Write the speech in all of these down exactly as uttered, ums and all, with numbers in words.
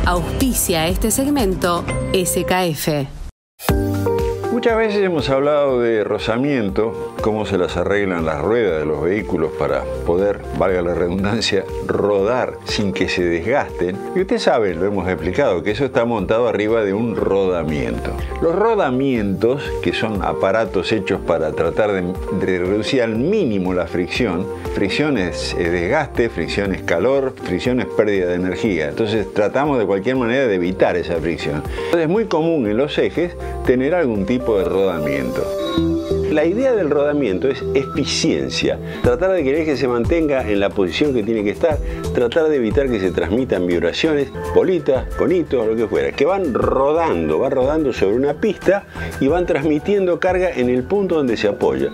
Auspicia este segmento S K F. Muchas veces hemos hablado de rozamiento, cómo se las arreglan las ruedas de los vehículos para poder, valga la redundancia, rodar sin que se desgasten. Y usted sabe, lo hemos explicado, que eso está montado arriba de un rodamiento. Los rodamientos, que son aparatos hechos para tratar de, de reducir al mínimo la fricción, fricción es desgaste, fricción es calor, fricción es pérdida de energía. Entonces tratamos de cualquier manera de evitar esa fricción. Entonces es muy común en los ejes tener algún tipo de rodamiento. La idea del rodamiento es eficiencia, tratar de que el eje se mantenga en la posición que tiene que estar, tratar de evitar que se transmitan vibraciones, bolitas, conitos, lo que fuera, que van rodando, van rodando sobre una pista y van transmitiendo carga en el punto donde se apoya.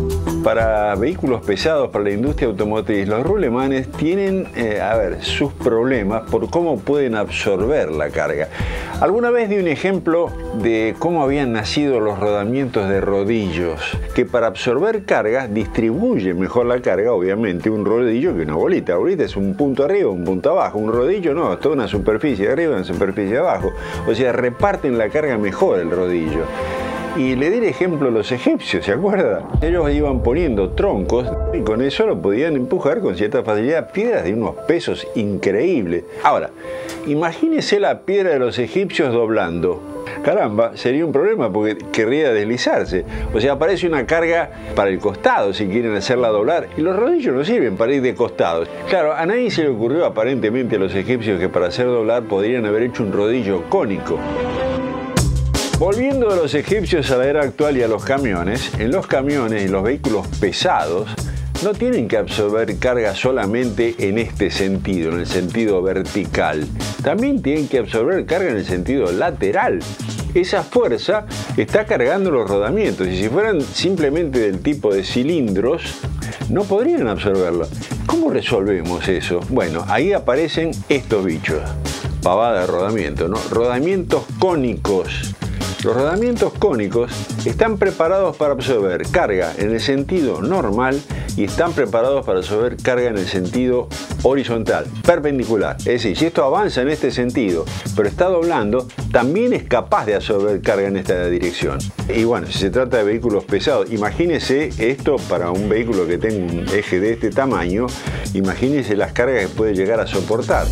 Para vehículos pesados, para la industria automotriz, los rulemanes tienen, eh, a ver, sus problemas por cómo pueden absorber la carga. Alguna vez di un ejemplo de cómo habían nacido los rodamientos de rodillos, que para absorber carga distribuyen mejor la carga, obviamente, un rodillo que una bolita. La bolita es un punto arriba, un punto abajo. Un rodillo no, es toda una superficie de arriba, una superficie de abajo. O sea, reparten la carga mejor el rodillo. Y le di el ejemplo a los egipcios, ¿se acuerda? Ellos iban poniendo troncos y con eso lo podían empujar con cierta facilidad, piedras de unos pesos increíbles. Ahora, imagínese la piedra de los egipcios doblando. Caramba, sería un problema porque querría deslizarse. O sea, aparece una carga para el costado si quieren hacerla doblar. Y los rodillos no sirven para ir de costados. Claro, a nadie se le ocurrió aparentemente a los egipcios que para hacer doblar podrían haber hecho un rodillo cónico. Volviendo a los egipcios a la era actual y a los camiones, en los camiones y los vehículos pesados no tienen que absorber carga solamente en este sentido, en el sentido vertical. También tienen que absorber carga en el sentido lateral. Esa fuerza está cargando los rodamientos y si fueran simplemente del tipo de cilindros, no podrían absorberlo. ¿Cómo resolvemos eso? Bueno, ahí aparecen estos bichos. Pavada de rodamiento, ¿no? Rodamientos cónicos. Los rodamientos cónicos están preparados para absorber carga en el sentido normal y están preparados para absorber carga en el sentido horizontal, perpendicular. Es decir, si esto avanza en este sentido, pero está doblando, también es capaz de absorber carga en esta dirección. Y bueno, si se trata de vehículos pesados, imagínese esto para un vehículo que tenga un eje de este tamaño, imagínese las cargas que puede llegar a soportar.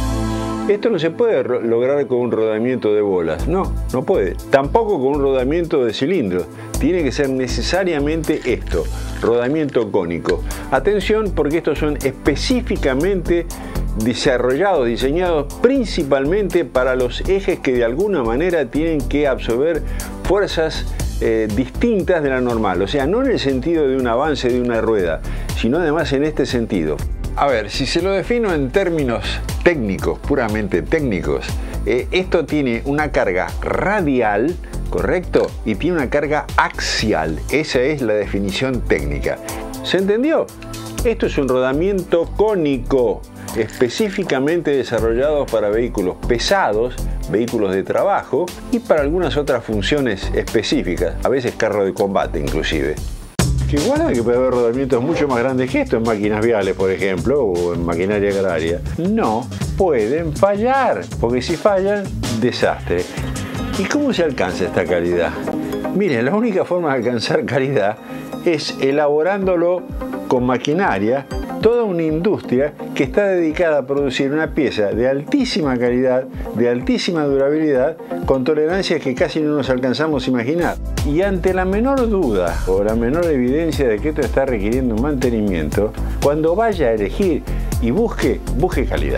Esto no se puede lograr con un rodamiento de bolas, no, no puede. Tampoco con un rodamiento de cilindros. Tiene que ser necesariamente esto, rodamiento cónico. Atención porque estos son específicamente desarrollados, diseñados principalmente para los ejes que de alguna manera tienen que absorber fuerzas eh, distintas de la normal. O sea, no en el sentido de un avance de una rueda, sino además en este sentido. A ver, si se lo defino en términos técnicos, puramente técnicos, eh, esto tiene una carga radial, ¿correcto? Y tiene una carga axial. Esa es la definición técnica. ¿Se entendió? Esto es un rodamiento cónico, específicamente desarrollado para vehículos pesados, vehículos de trabajo y para algunas otras funciones específicas, a veces carro de combate inclusive. Que igual que puede haber rodamientos mucho más grandes que esto en máquinas viales, por ejemplo, o en maquinaria agraria. No pueden fallar, porque si fallan, desastre. ¿Y cómo se alcanza esta calidad? Miren, la única forma de alcanzar calidad es elaborándolo con maquinaria, toda una industria que está dedicada a producir una pieza de altísima calidad, de altísima durabilidad, con tolerancias que casi no nos alcanzamos a imaginar. Y ante la menor duda o la menor evidencia de que esto está requiriendo un mantenimiento, cuando vaya a elegir y busque, busque calidad.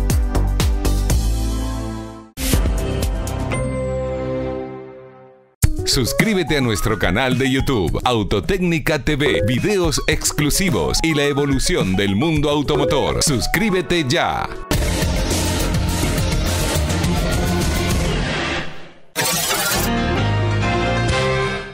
Suscríbete a nuestro canal de YouTube, Autotécnica T V, videos exclusivos y la evolución del mundo automotor. Suscríbete ya.